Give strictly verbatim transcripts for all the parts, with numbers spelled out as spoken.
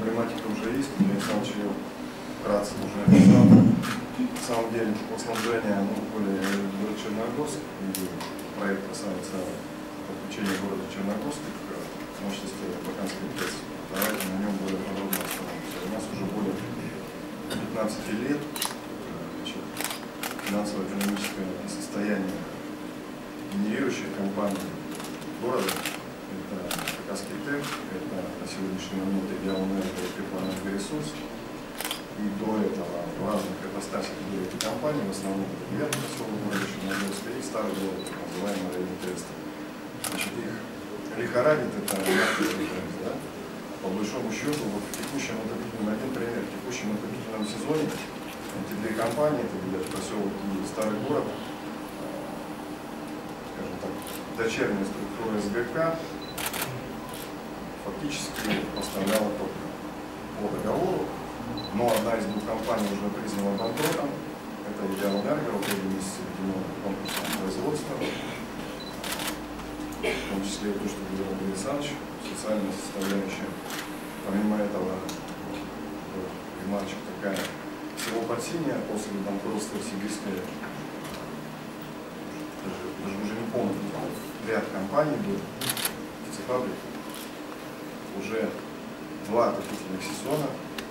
проблематика уже есть, Илья Александрович ее вкратце уже описал. На самом деле теплоснабжение, ну, более город Черногорск, и проект касается подключения города Черногорск к мощности Баканской ТЭЦ. Давайте на нем более подробно остановимся. У нас уже более пятнадцати лет финансово-экономическое состояние генерирующих компаний города, это Кавказский ТЭК, это на сегодняшний момент Регионэнерго и Теплоэнергоресурс. И до этого в разных ипостасях были эти компании, в основном это девятый поселок города Черногорска и старый город, так называемый район Треста. Значит, их лихорадит это тренд, да? По большому счету, вот в текущем отопительном, один пример, в текущем отопительном сезоне эти две компании, это будет поселок и старый город, скажем так, дочерняя структура СГК, фактически поставляла только по договору, но одна из двух компаний уже признана банкротом, это Идеалэнерго, в первом месяце введено конкурсное производство, в том числе то, что говорил Илья Александрович, социальная составляющая. Помимо этого, ремарочка такая, всего подсинья после банкротства сибирской, даже, даже уже не помню, ряд компаний был, птицефабрик, уже два отопительных сезона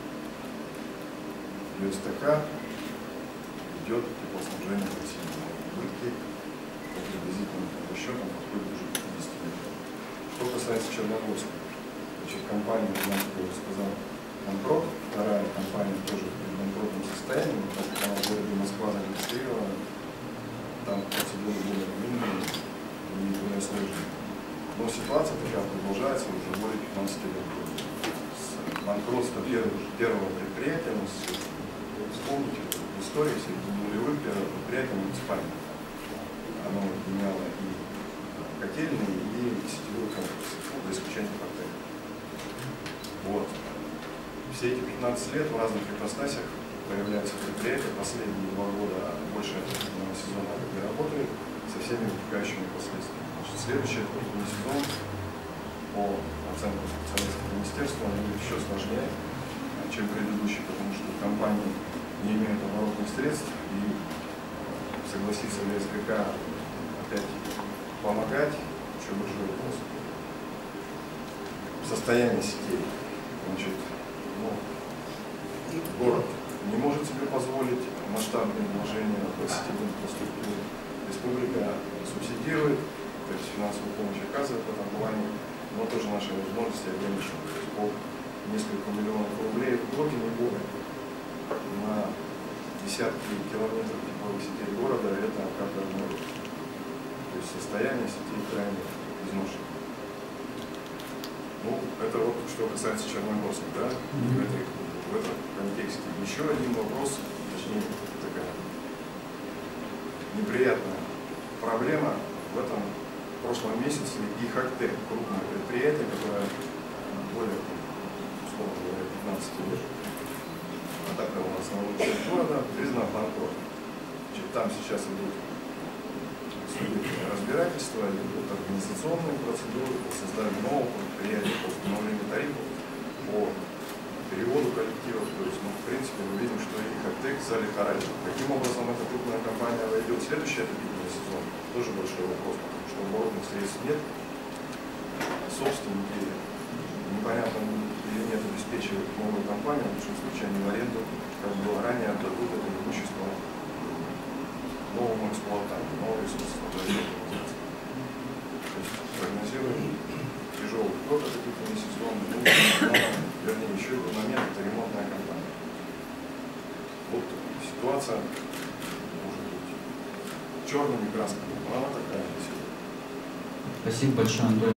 ЮСТК идет теплоснабжение подсинья. Убытки по приблизительным расчетам подходят уже к пятидесяти лет. Что касается Черногорска, значит, компания, как я уже сказал, банкрот, вторая компания тоже в банкротном состоянии, так как она в городе Москва зарегистрирована, там процедуры более длинные и более сложные. Но ситуация такая продолжается уже более пятнадцати лет. С банкротства первого, первого предприятия, вспомните, в истории среди нулевых первого предприятия муниципального. Оно меняло и котельные, и сетевой комплекс, за исключением отеля. Вот. Все эти пятнадцать лет в разных ипостасях появляются предприятия, последние два года больше отопительного сезона не работают, со всеми вытекающими последствиями. Значит, следующий отопительный сезон, по оценкам специалистов министерства, он будет еще сложнее, чем предыдущий, потому что компании не имеют оборотных средств, и согласиться ли СГК опять помогать, еще большой вопрос. Состояние сетей. Значит, ну, город не может себе позволить масштабные вложения в сетевую инфраструктуру. Республика субсидирует, то есть финансовую помощь оказывает в этом плане, но тоже наши возможности ограничены. То есть по несколько миллионов рублей в год, не более, на десятки километров тепловых сетей города это капля в море. То есть состояние сетей крайне изношено. Ну, это вот что касается Черногорска, да, mm-hmm. в, этой, в этом контексте. Еще один вопрос, точнее, такая неприятная проблема. В этом в прошлом месяце ИХАКТЭК, крупное предприятие, которое более, условно говоря, пятнадцати лет, а так у нас на улице города, признан банкротом. Там сейчас идут разбирательства, идут организационные процедуры по созданию нового предприятия, по установлению тарифов, по переводу коллективов. То есть, ну, в принципе, мы видим, что ИХАКТЭК залихорадил. Каким образом эта крупная компания войдет в следующий отопительный сезон, тоже большой вопрос, потому что оборотных средств нет. Собственники непонятно или нет обеспечивают новую компанию, в лучшем случае они в аренду, как было ранее, отдадут это имущество новому эксплуатанту, новому ресурсоснабжению. То есть прогнозируем тяжелый год отопительный сезон, ну, вернее, еще один момент, это ремонтная компания. Вот ситуация может быть черными красками, но она такая. Спасибо большое, Антон.